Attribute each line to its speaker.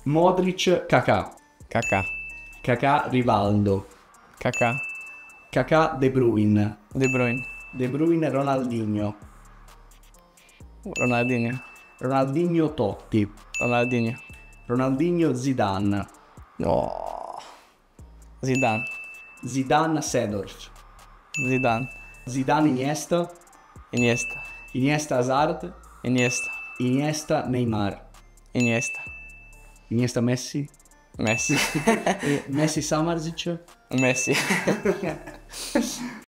Speaker 1: Modric, Kakà.
Speaker 2: Kakà.
Speaker 1: Kakà, Rivaldo.
Speaker 2: Kakà.
Speaker 1: Kakà, De Bruyne.
Speaker 2: De Bruyne.
Speaker 1: De Bruyne, Ronaldinho.
Speaker 2: Ronaldinho.
Speaker 1: Ronaldinho, Totti.
Speaker 2: Ronaldinho.
Speaker 1: Ronaldinho, Zidane.
Speaker 2: Oh. Zidane.
Speaker 1: Zidane, Seedorf.
Speaker 2: Zidane.
Speaker 1: Zidane, Iniesta.
Speaker 2: Iniesta.
Speaker 1: Iniesta, Hazard.
Speaker 2: Iniesta.
Speaker 1: Iniesta, Neymar.
Speaker 2: Iniesta.
Speaker 1: Iniesta, Messi.
Speaker 2: Messi.
Speaker 1: Messi, Samardzic.
Speaker 2: Messi.